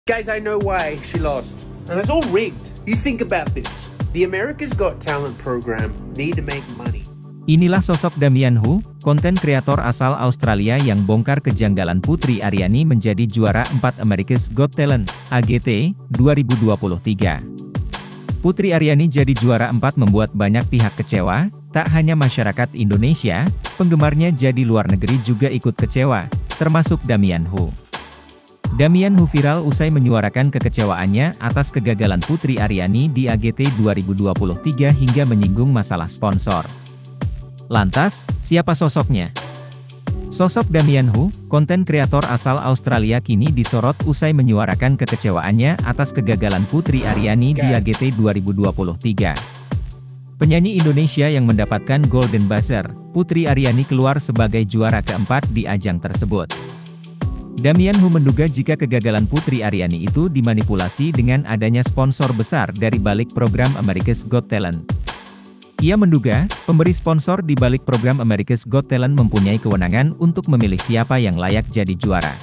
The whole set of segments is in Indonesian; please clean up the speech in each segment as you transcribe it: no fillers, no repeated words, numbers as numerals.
Guys, I know why she lost. And it's all rigged. You think about this. The America's Got Talent program need to make money. Inilah sosok Damian Hu, konten kreator asal Australia yang bongkar kejanggalan Putri Aryani menjadi juara 4 America's Got Talent, AGT, 2023. Putri Aryani jadi juara 4 membuat banyak pihak kecewa, tak hanya masyarakat Indonesia, penggemarnya jadi luar negeri juga ikut kecewa, termasuk Damian Hu. Damian Hu viral usai menyuarakan kekecewaannya atas kegagalan Putri Aryani di AGT 2023 hingga menyinggung masalah sponsor. Lantas, siapa sosoknya? Sosok Damian Hu, konten kreator asal Australia kini disorot usai menyuarakan kekecewaannya atas kegagalan Putri Aryani di AGT 2023. Penyanyi Indonesia yang mendapatkan Golden Buzzer, Putri Aryani keluar sebagai juara keempat di ajang tersebut. Damian Hu menduga jika kegagalan Putri Aryani itu dimanipulasi dengan adanya sponsor besar dari balik program America's Got Talent. Ia menduga, pemberi sponsor di balik program America's Got Talent mempunyai kewenangan untuk memilih siapa yang layak jadi juara.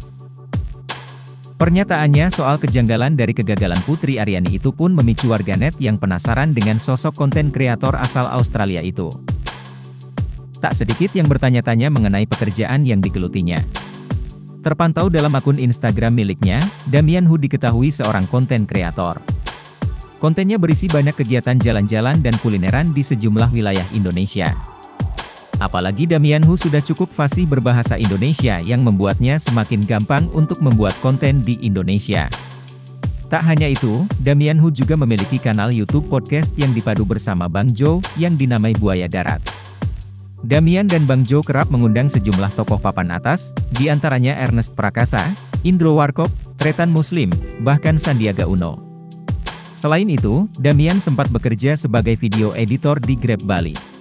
Pernyataannya soal kejanggalan dari kegagalan Putri Aryani itu pun memicu warganet yang penasaran dengan sosok konten kreator asal Australia itu. Tak sedikit yang bertanya-tanya mengenai pekerjaan yang digelutinya. Terpantau dalam akun Instagram miliknya, Damian Hu diketahui seorang konten kreator. Kontennya berisi banyak kegiatan jalan-jalan dan kulineran di sejumlah wilayah Indonesia. Apalagi Damian Hu sudah cukup fasih berbahasa Indonesia yang membuatnya semakin gampang untuk membuat konten di Indonesia. Tak hanya itu, Damian Hu juga memiliki kanal YouTube podcast yang dipadu bersama Bang Jo, yang dinamai Buaya Darat. Damian dan Bang Jo kerap mengundang sejumlah tokoh papan atas, di antaranya Ernest Prakasa, Indro Warkop, Tretan Muslim, bahkan Sandiaga Uno. Selain itu, Damian sempat bekerja sebagai video editor di Grab Bali.